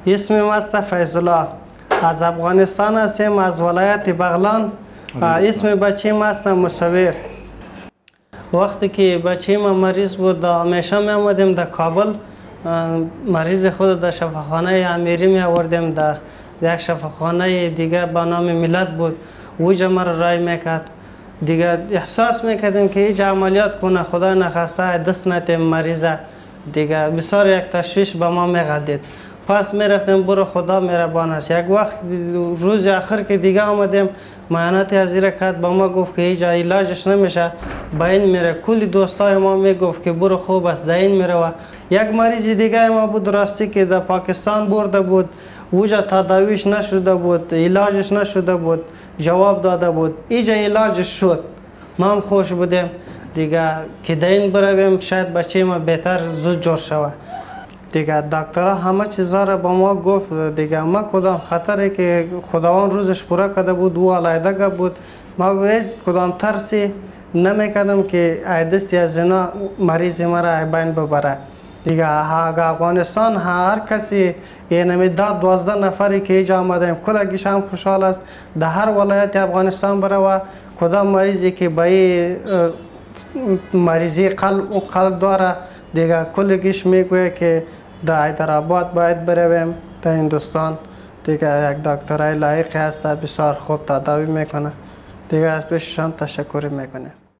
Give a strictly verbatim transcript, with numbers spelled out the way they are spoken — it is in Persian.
اسمم است فیض الله. از افغانستان هستیم، از ولایت بغلان. اسم بچیم است مصور. وقتی که بچه ما مریض بود همیشه می آمدیم در کابل، مریض خود در شفاخانه امیری می آوردیم. در یک شفاخانه دیگه به نام ملت بود، اوجا ما را رای میکرد. دیگه احساس میکردیم که هیچ عملیات کنه خدا نخواسته دست نتیم مریضه. دیگه بسیار یک تشویش به ما میغلدید. پس میرفتیم برو خدا مهربان است. یک وقت روز آخر که دیگه آمدیم معاینات ازیره کرد، با ما گفت که هیچ علاجش نمیشه، با این میره. کلی دوستای ما میگفت که برو خوب است، در این میره. و یک مریض دیگه ما بود راستی که در پاکستان برده بود، اوجا تداویش نشده بود، علاجش نشده بود، جواب داده بود، اینجا علاجش شد. ما هم خوش بودیم دیگه که در این برویم شاید بچه ما بهتر زود جور شود. دیگه دکترها همه چیزا را با ما گفت. دیگه ما کدام خطری که خداوند روزش پورا کرده بود او علایده بود، ما هیچ کدام ترسی نمیکردم که ایدس از اینا مریض ما را بین ببره. دیگه افغانستان هر کسی اینمی ده دوازده نفری که اینجا آمدیم کلگیش هم خوشحال است در هر ولایت افغانستان بره و کدام مریضی که به مریضی قلب و قلب داره دیگه کلگیش میگویه که در حیدرآباد باید برویم در هندوستان. دیگه یک دکترای لایق هست بسیار خوب تداوی میکنه. دیگه از پیششان تشکر میکنه.